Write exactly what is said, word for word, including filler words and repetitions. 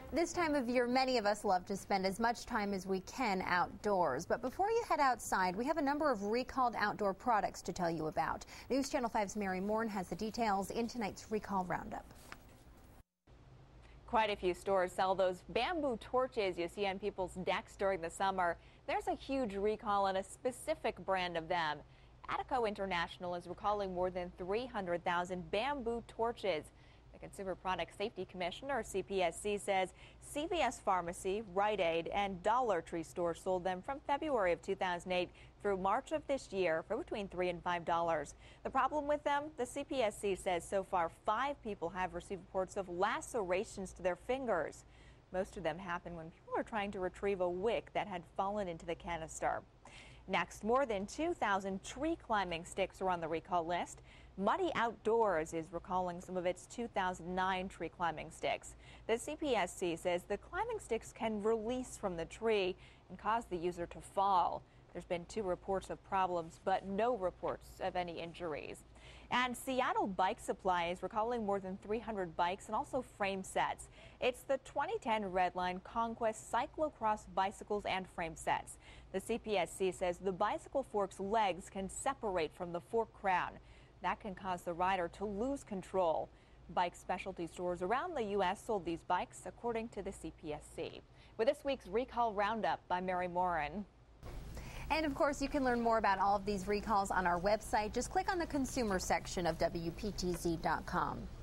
This time of year, many of us love to spend as much time as we can outdoors. But before you head outside, we have a number of recalled outdoor products to tell you about. News Channel five's Morin has the details in tonight's Recall Roundup. Quite a few stores sell those bamboo torches you see on people's decks during the summer. There's a huge recall on a specific brand of them. Attico International is recalling more than three hundred thousand bamboo torches. The Consumer Product Safety Commissioner, C P S C, says C V S Pharmacy, Rite Aid, and Dollar Tree stores sold them from February of two thousand eight through March of this year for between three and five dollars. The problem with them? The C P S C says so far five people have received reports of lacerations to their fingers. Most of them happen when people are trying to retrieve a wick that had fallen into the canister. Next, more than two thousand tree climbing sticks are on the recall list. Muddy Outdoors is recalling some of its two thousand nine tree climbing sticks. The C P S C says the climbing sticks can release from the tree and cause the user to fall. There's been two reports of problems, but no reports of any injuries. And Seattle Bike Supply is recalling more than three hundred bikes and also frame sets. It's the twenty ten Redline Conquest cyclocross bicycles and frame sets. The C P S C says the bicycle fork's legs can separate from the fork crown. That can cause the rider to lose control. Bike specialty stores around the U S sold these bikes, according to the C P S C. With this week's Recall Roundup by Mary Morin. And of course, you can learn more about all of these recalls on our website. Just click on the consumer section of W P T Z dot com.